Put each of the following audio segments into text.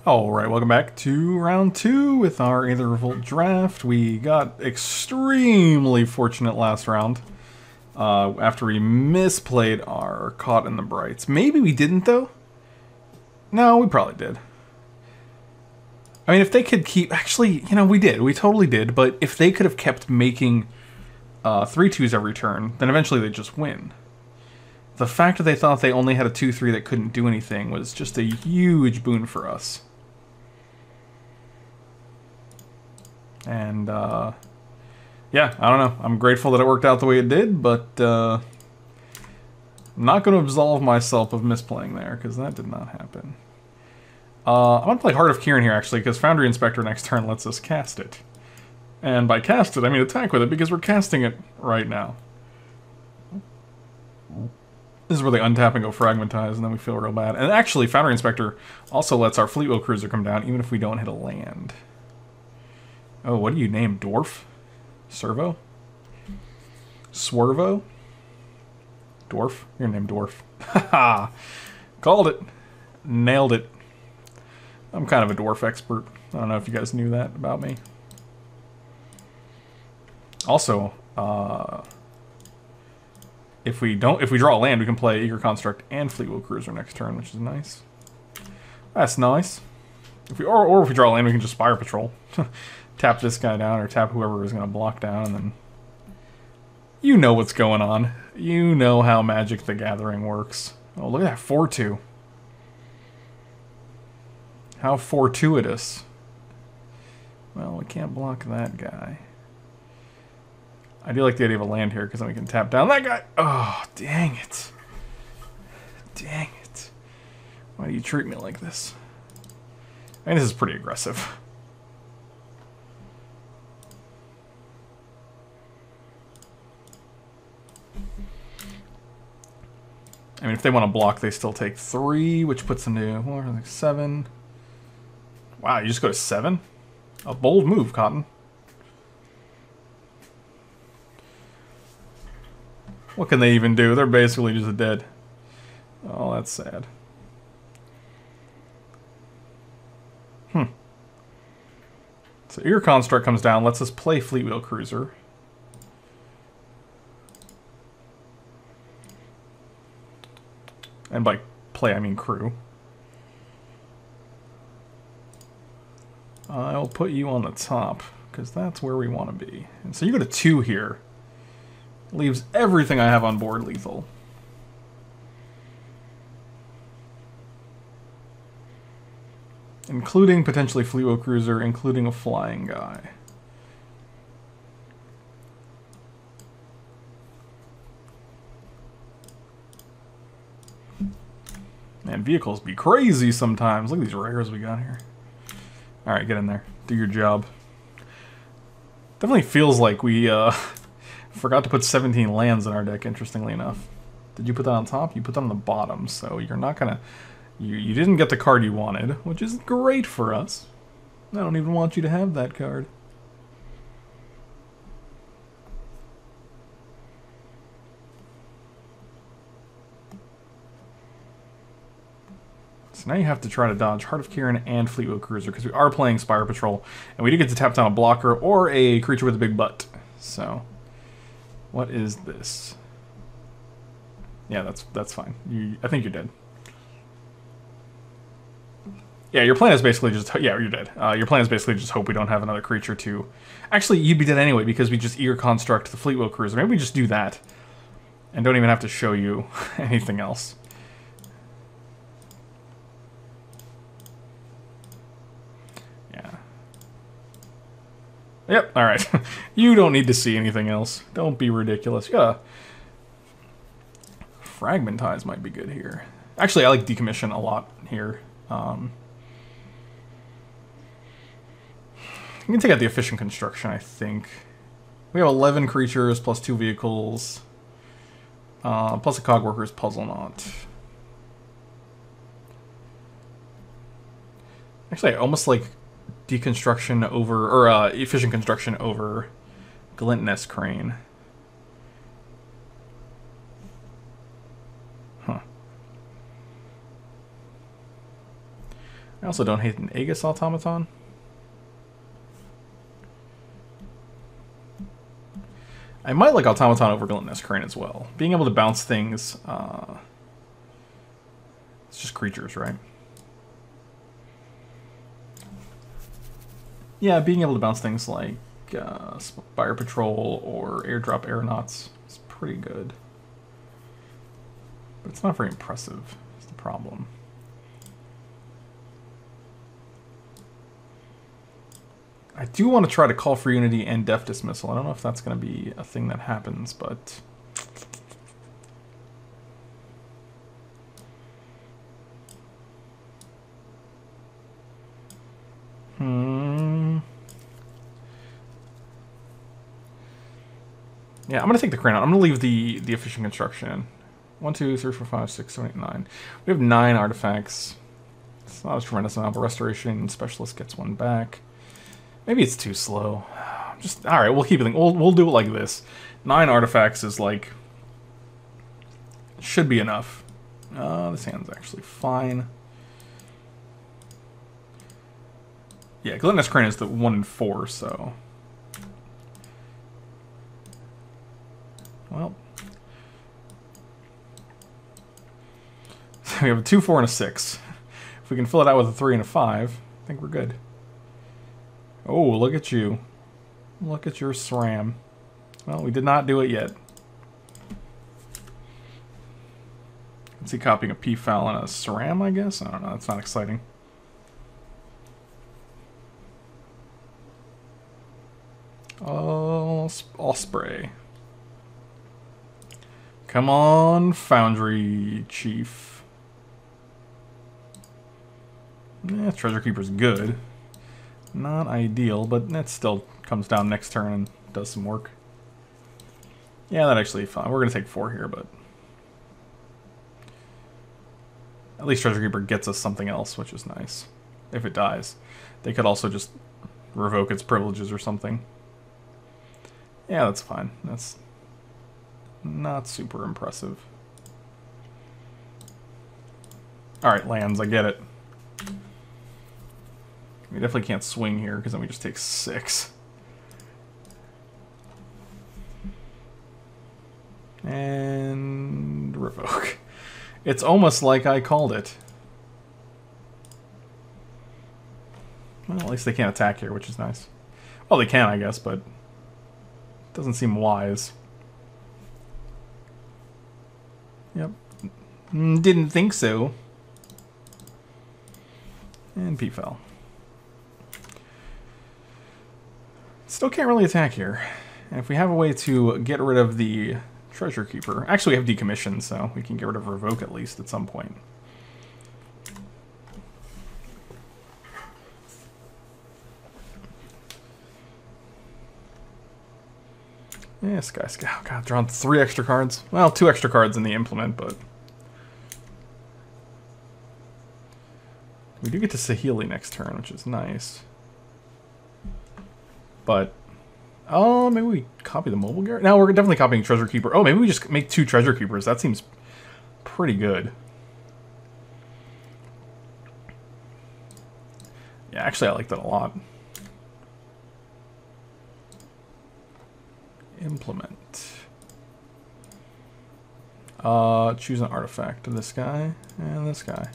Alright, welcome back to round 2 with our Aether Revolt Draft. We got extremely fortunate last round after we misplayed our Caught in the Brights. Maybe we didn't, though? No, we probably did. I mean, if they could keep... Actually, you know, we did. We totally did. But if they could have kept making 3-2s every turn, then eventually they'd just win. The fact that they thought they only had a 2-3 that couldn't do anything was just a huge boon for us. And, yeah, I don't know. I'm grateful that it worked out the way it did, but I'm not going to absolve myself of misplaying there, because that did not happen. I'm going to play Heart of Kiran here, actually, because Foundry Inspector next turn lets us cast it. And by cast it, I mean attack with it, because we're casting it right now. This is where they untap and go Fragmentize, and then we feel real bad. And actually, Foundry Inspector also lets our Fleetwheel Cruiser come down, even if we don't hit a land. Oh, what do you name? Dwarf? Servo? Swervo? Dwarf? You're named Dwarf. Haha! Called it. Nailed it. I'm kind of a dwarf expert. I don't know if you guys knew that about me. Also, if we draw a land, we can play Eager Construct and Fleetwheel Cruiser next turn, which is nice. That's nice. Or if we draw a land, we can just Spire Patrol. Tap this guy down, or tap whoever is going to block down, and then... You know what's going on. You know how Magic the Gathering works. Oh, look at that, 4-2. How fortuitous. Well, we can't block that guy. I do like the idea of a land here, because then we can tap down that guy. Oh, dang it. Dang it. Why do you treat me like this? I mean, this is pretty aggressive. I mean, if they want to block, they still take 3, which puts them to like 7. Wow, you just go to 7? A bold move, Cotton. What can they even do? They're basically just dead. Oh, that's sad. So Ear Construct comes down, lets us play Fleetwheel Cruiser. And by play, I mean crew. I'll put you on the top, because that's where we want to be. And so you go to 2 here. Leaves everything I have on board lethal. Including potentially Fleetwheel Cruiser, including a flying guy. Man, vehicles be crazy sometimes. Look at these rares we got here. Alright, get in there. Do your job. Definitely feels like we forgot to put 17 lands in our deck, interestingly enough. Did you put that on top? You put that on the bottom, so you're not gonna... You didn't get the card you wanted, which is great for us. I don't even want you to have that card. So now you have to try to dodge Heart of Kiran and Fleetwheel Cruiser, because we are playing Spire Patrol, and we do get to tap down a blocker or a creature with a big butt. So, what is this? Yeah, that's fine. I think you're dead. Yeah, your plan is basically just... Yeah, you're dead. Your plan is basically just hope we don't have another creature to... Actually, you'd be dead anyway, because we just Ear Construct the Fleetwheel Cruiser. Maybe we just do that, and don't even have to show you anything else. Yep, alright. You don't need to see anything else. Don't be ridiculous. Yeah. Fragmentize might be good here. Actually, I like Decommission a lot here. You can take out the Efficient Construction, I think. We have 11 creatures, plus 2 vehicles. Plus a Cogworker's Puzzle Knot. Actually, I almost like Deconstruction over, or Efficient Construction over Glintless Crane. Huh. I also don't hate an Aegis Automaton. I might like Automaton over Glutinous Crane as well. Being able to bounce things, it's just creatures, right? Yeah, being able to bounce things like Spire Patrol or Airdrop Aeronauts is pretty good. But it's not very impressive, is the problem. I do want to try to call for Unity and Def Dismissal. I don't know if that's going to be a thing that happens, but... Yeah, I'm going to take the Crane out. I'm going to leave the Efficient Construction in. 1, 2, 3, 4, 5, 6, 7, 8, 9. We have 9 artifacts. It's not a tremendous amount, but Restoration Specialist gets 1 back. Maybe it's too slow. Just all right. We'll keep it. We'll do it like this. 9 artifacts is like should be enough. This hand's actually fine. Yeah, Glutinous Crane is the 1 and 4, so well. So we have a 2, 4, and a 6. If we can fill it out with a 3 and a 5, I think we're good. Oh, look at you. Look at your SRAM. Well, we did not do it yet. Let's see, copying a P-Foul and a SRAM, I guess? I don't know, that's not exciting. Osprey. Come on, Foundry Chief. Yeah, Treasure Keeper's good. Not ideal, but that still comes down next turn and does some work. Yeah, that actually fine. We're going to take 4 here, but... At least Treasure Keeper gets us something else, which is nice. If it dies. They could also just revoke its privileges or something. Yeah, that's fine. That's not super impressive. Alright, lands, I get it. We definitely can't swing here, because then we just take 6. And revoke. It's almost like I called it. Well, at least they can't attack here, which is nice. Well, they can, I guess, but it doesn't seem wise. Yep. Didn't think so. And P-Fell. Still can't really attack here. And if we have a way to get rid of the Treasure Keeper... Actually, we have Decommission, so we can get rid of Revoke at least at some point. Yeah, Sky Scout. God, drawn 3 extra cards. Well, 2 extra cards in the implement, but... We do get to Saheeli next turn, which is nice. But, oh, maybe we copy the Mobile Garret? No, we're definitely copying Treasure Keeper. Oh, maybe we just make 2 Treasure Keepers. That seems pretty good. Yeah, actually, I like that a lot. Implement. Choose an artifact. This guy and this guy.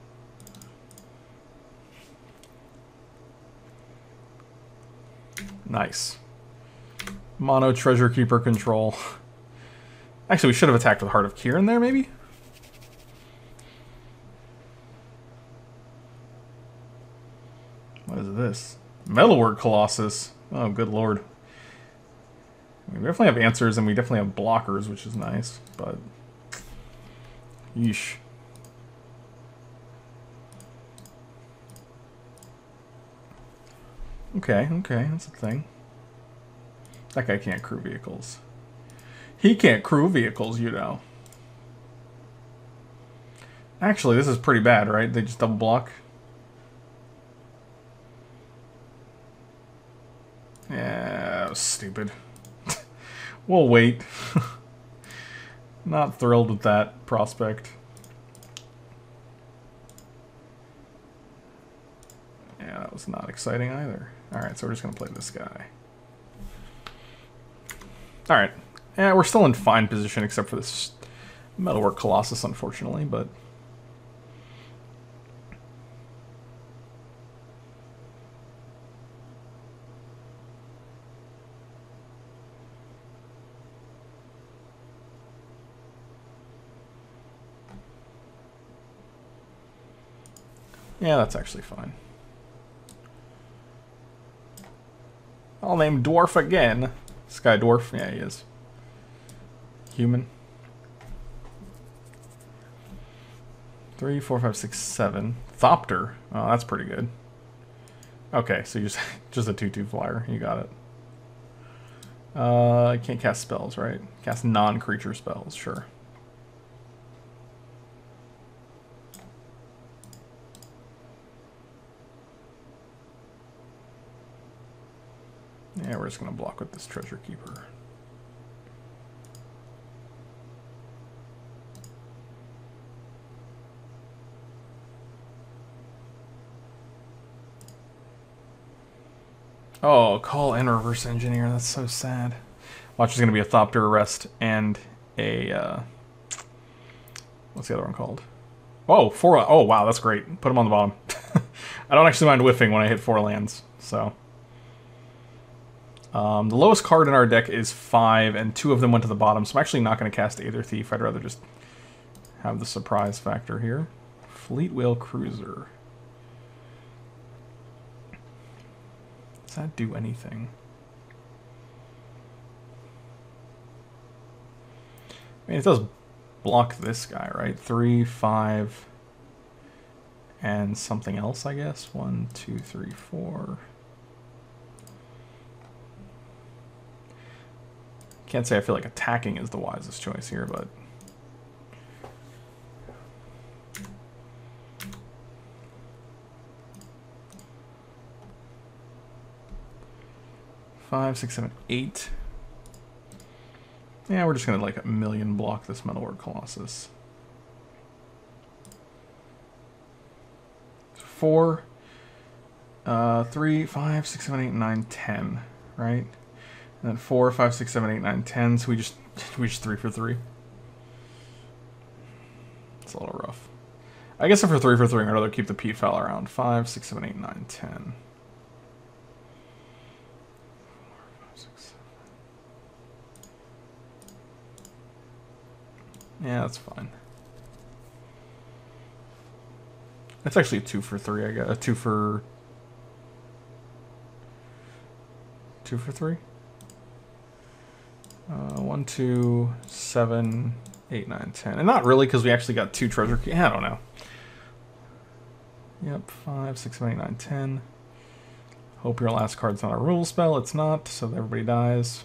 Nice. Mono Treasure Keeper control. Actually, we should have attacked with Heart of Kieran there, maybe? What is this? Metalwork Colossus. Oh, good lord. We definitely have answers, and we definitely have blockers, which is nice, but... Yeesh. Okay, that's a thing. That guy can't crew vehicles. He can't crew vehicles, you know. Actually, this is pretty bad, right? They just double block. Yeah, that was stupid. We'll wait. Not thrilled with that. that prospect. That was not exciting either. Alright, so we're just going to play this guy. Alright. Yeah, we're still in fine position except for this Metalwork Colossus, unfortunately, but... yeah, that's actually fine. I'll name Dwarf again. Sky Dwarf? Yeah, he is. Human. 3, 4, 5, 6, 7. Thopter. Oh, that's pretty good. Okay, so you just a 2/2 flyer. You got it. I can't cast spells, right? Cast non-creature spells, sure. Yeah, we're just going to block with this Treasure Keeper. Oh, call and reverse engineer. That's so sad. Watch, is going to be a Thopter Arrest and a... what's the other one called? Oh, 4... oh, wow, that's great. Put them on the bottom. I don't actually mind whiffing when I hit 4 lands, so... the lowest card in our deck is 5, and 2 of them went to the bottom, so I'm actually not going to cast Aether Thief. I'd rather just have the surprise factor here. Fleet Whale Cruiser. Does that do anything? I mean, it does block this guy, right? 3, 5, and something else, I guess. 1, 2, 3, 4... Can't say I feel like attacking is the wisest choice here, but... Five, 6, 7, 8. Yeah, we're just gonna like a million block this Metalwork Colossus. 4, 3, 5, 6, 7, 8, 9, 10, right? And then 4, 5, 6, 7, 8, 9, 10. So we just 3 for 3. It's a little rough. I guess if we're 3 for 3, I'd rather keep the Pete Fowl around. 5, 6, 7, 8, 9, 10. 4, 5, 6, 7. Yeah, that's fine. It's actually a 2 for 3. I got a 2 for 3. 1, 2, 7, 8, 9, 10. And not really, because we actually got 2 treasure keys. I don't know. Yep, 5, 6, 7, 8, 9, 10. Hope your last card's not a rule spell. It's not, so everybody dies.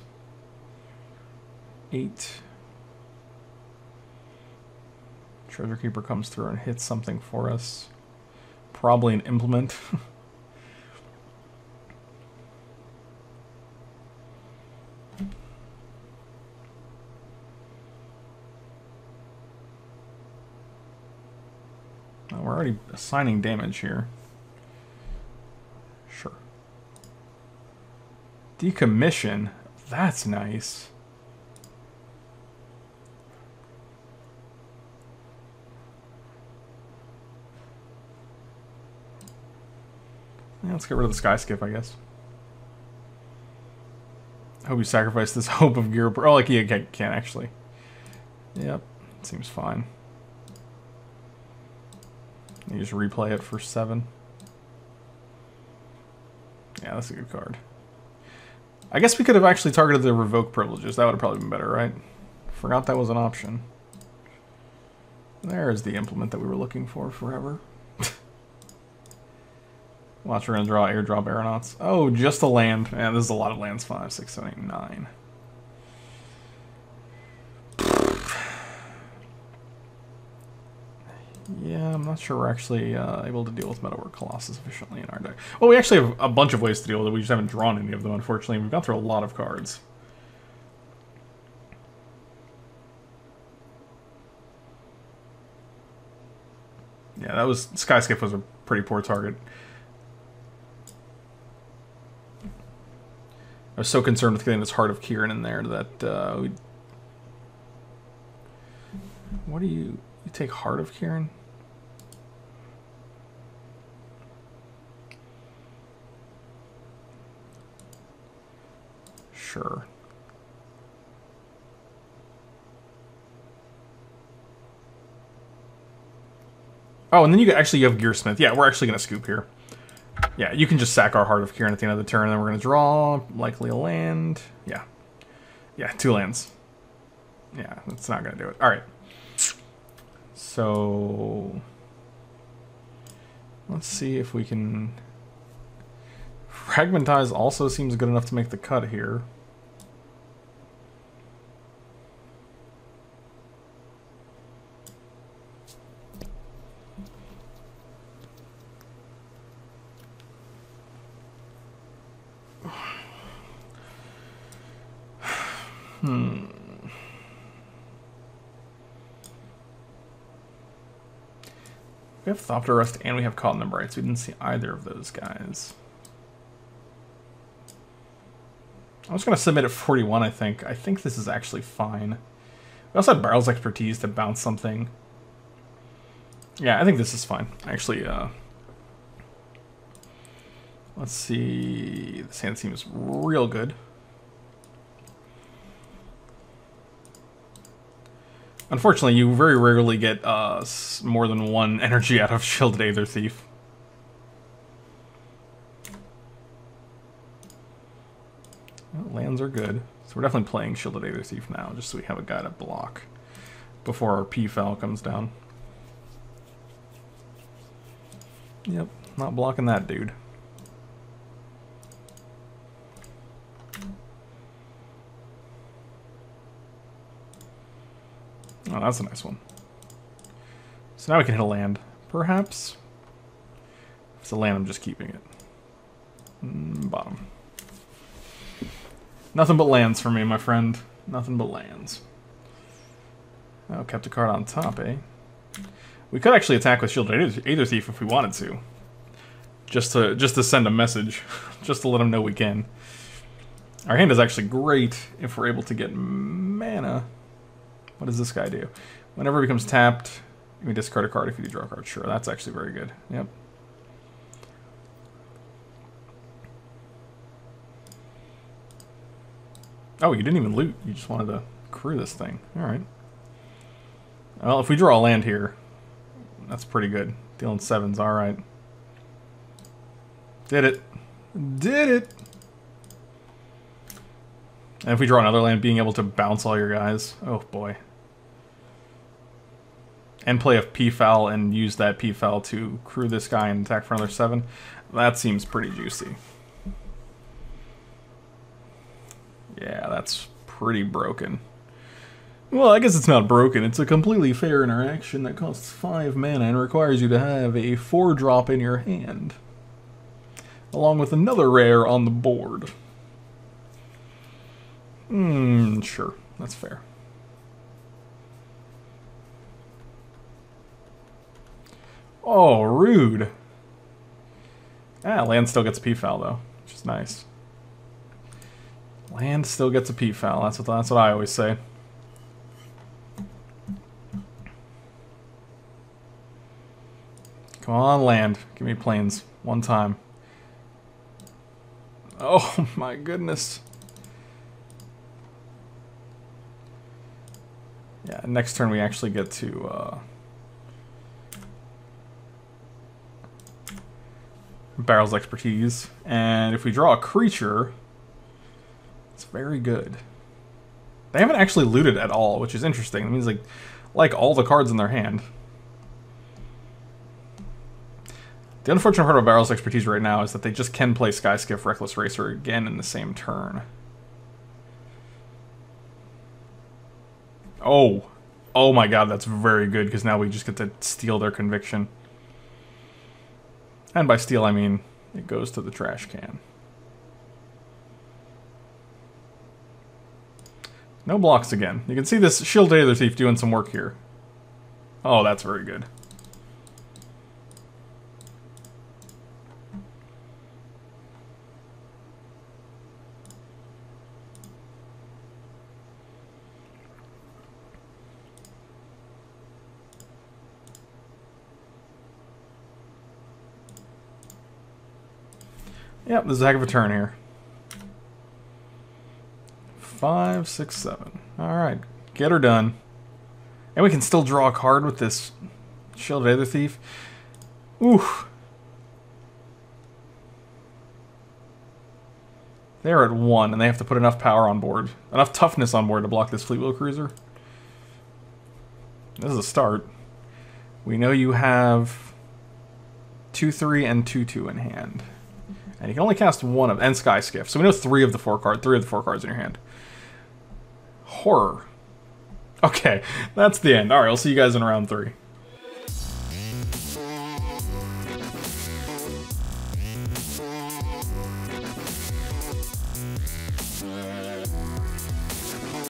8. Treasure Keeper comes through and hits something for us. Probably an implement. We're already assigning damage here. Sure. Decommission. That's nice. Yeah, let's get rid of the Sky Skip, I guess. I hope you sacrifice this Hope of Gear. Oh, like, yeah, can't actually. Yep, seems fine. You just replay it for 7. Yeah, that's a good card. I guess we could have actually targeted the Revoke Privileges. That would have probably been better, right? Forgot that was an option. There's the implement that we were looking for forever. Watch, we're going to draw Airdrop Aeronauts. Oh, just a land. Man, this is a lot of lands. 5, 6, 7, 8, 9. Yeah, I'm not sure we're actually able to deal with Metalwork Colossus efficiently in our deck. Well, we actually have a bunch of ways to deal with it. We just haven't drawn any of them, unfortunately. We've gone through a lot of cards. Yeah, that was... Skyskip was a pretty poor target. I was so concerned with getting this Heart of Kieran in there that what do you take Heart of Kieran? Sure. Oh, and then you have Gearsmith. Yeah, we're actually going to scoop here. Yeah, you can just sack our Heart of Kieran at the end of the turn, and then we're going to draw, likely a land. Yeah. Yeah, 2 lands. Yeah, that's not going to do it. All right. So let's see if we can... Fragmentize also seems good enough to make the cut here. We have Thopter Rust and we have Caught in the Brights. We didn't see either of those guys. I was going to submit at 41, I think. I think this is actually fine. We also had Barrel's Expertise to bounce something. Yeah, I think this is fine. Actually, let's see. This hand seems real good. Unfortunately, you very rarely get more than 1 energy out of Shielded Aether Thief. Well, lands are good. So we're definitely playing Shielded Aether Thief now, just so we have a guy to block before our P-Foul comes down. Yep, not blocking that dude. Oh, that's a nice one. So now we can hit a land, perhaps. If it's a land, I'm just keeping it. Bottom. Nothing but lands for me, my friend. Nothing but lands. Oh, kept a card on top, eh? We could actually attack with Shielded Aether Thief if we wanted to. Just to send a message. Just to let them know we can. Our hand is actually great if we're able to get mana. What does this guy do? Whenever it becomes tapped, you can discard a card if you do draw a card. Sure, that's actually very good. Yep. Oh, you didn't even loot. You just wanted to crew this thing. Alright. Well, if we draw a land here, that's pretty good. Dealing 7's alright. Did it. Did it! And if we draw another land, being able to bounce all your guys. Oh, boy. And play a P-Foul and use that P-Foul to crew this guy and attack for another 7. That seems pretty juicy. Yeah, that's pretty broken. Well, I guess it's not broken. It's a completely fair interaction that costs 5 mana and requires you to have a 4-drop in your hand. Along with another rare on the board. Sure. That's fair. Oh, rude. Ah, land still gets a P-Foul, though, which is nice. Land still gets a P-Foul. That's what I always say. Come on, land. Give me planes. One time. Oh, my goodness. Yeah, next turn we actually get to Barrel's Expertise. And if we draw a creature, it's very good. They haven't actually looted at all, which is interesting. It means like all the cards in their hand. The unfortunate part about Barrel's Expertise right now is that they just can play Skyskiff Reckless Racer again in the same turn. Oh. Oh my god, that's very good, because now we just get to steal their Conviction. And by steal, I mean it goes to the trash can. No blocks again. You can see this Shielded Aether Thief doing some work here. Oh, that's very good. Yep, this is a heck of a turn here. 5, 6, 7. Alright, get her done. And we can still draw a card with this Shielded Aether Thief. Oof. They're at 1, and they have to put enough power on board. Enough toughness on board to block this Fleetwheel Cruiser. This is a start. We know you have 2/3 and 2/2 in hand. And you can only cast one of... And Sky Skiff. So we know 3 of the 4 cards in your hand. Horror. Okay, that's the end. Alright, I'll see you guys in round 3.